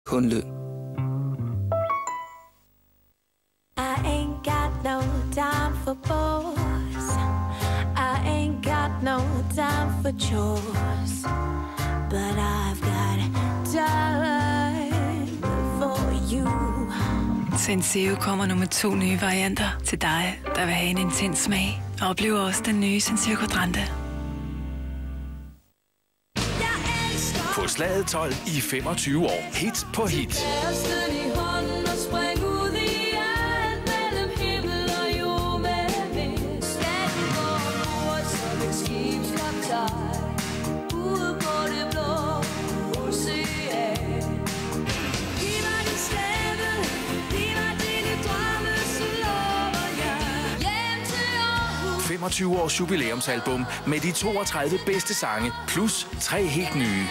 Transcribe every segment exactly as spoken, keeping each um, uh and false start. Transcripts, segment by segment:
på en løn. I ain't got no time for boys. I ain't got no time for chores. But I've got time for you. Senseo kommer nu med to nye varianter til dig, der vil have en intens smag. Oplev også den nye Senseo Quadrante. På Slaget tolv i femogtyve år. Hit på hit. femogtyve års jubilæumsalbum med de toogtredive bedste sange, plus tre helt nye.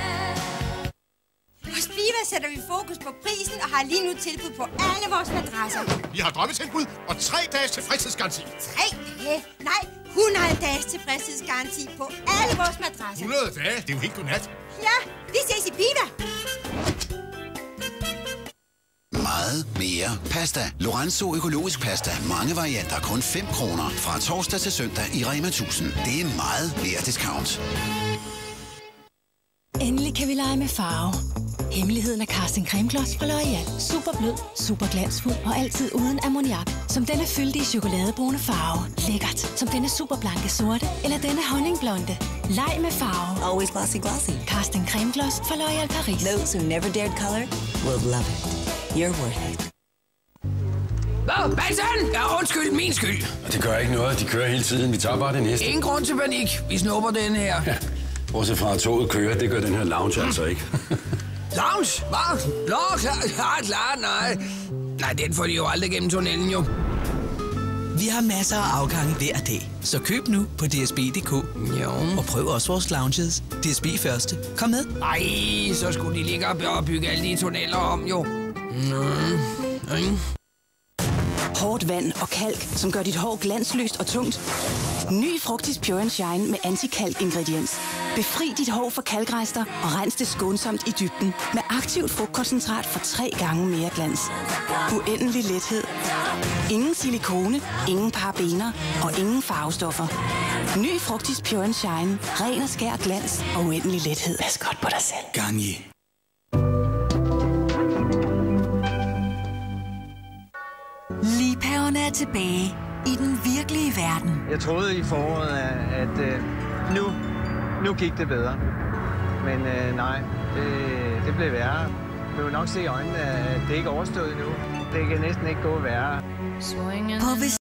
Hos Viva sætter vi fokus på prisen og har lige nu tilbud på alle vores madrasser. Vi har drømmetilbud og tre dages tilfredshedsgaranti. Tre dage? Nej, hundrede dages tilfredshedsgaranti på alle vores madrasser. hundrede dage? Det er jo helt godnat. Ja, vi ses i Viva. Meget mere pasta. Lorenzo økologisk pasta. Mange varianter. Kun fem kroner. Fra torsdag til søndag i Rema tusind. Det er meget mere discount. Endelig kan vi lege med farve. Hemmeligheden er casting cremegloss fra L'Oreal. Super blød, super glansfuld og altid uden ammoniak. Som denne fyldige chokoladebrune farve. Lækkert. Som denne superblanke sorte eller denne honningblonde. Leg med farve. Always glossy glossy. Casting cremegloss fra L'Oreal Paris. Those who never dared color will love it. You're worth it. Hvad? Benson! Ja, undskyld, min skyld. Det gør ikke noget. De kører hele tiden. Vi tager bare det næste. Ingen grund til panik. Vi snupper den her. Ja. Bortset fra at toget kører, det gør den her lounge altså ikke. Lounge? Hvad? Nå, klar, klar, klar, nej. Nej, den får de jo aldrig gennem tunnelen, jo. Vi har masser af afgange hver dag, så køb nu på D S B punktum D K. Jo. Og prøv også vores lounges. D S B første. Kom med. Ej, så skulle de ligge og bygge alle de tunneller om, jo. Mm. Hårdt vand og kalk, som gør dit hår glansløst og tungt. Ny Fructis Pure and Shine med anti-kalk-ingrediens. Befri dit hår for kalkrester og rens det skånsomt i dybden med aktivt frugtkoncentrat for tre gange mere glans. Uendelig lethed. Ingen silikone, ingen parabener og ingen farvestoffer. Ny Fructis Pure and Shine. Ren og skær glans og uendelig lethed. Pas godt på dig selv. Garnier. Liebhaverne er tilbage i den virkelige verden. Jeg troede i foråret, at, at øh, nu, nu gik det bedre. Men øh, nej, det, det blev værre. Vi vil nok se i øjnene, at det ikke er overstået nu. Det kan næsten ikke gå værre. På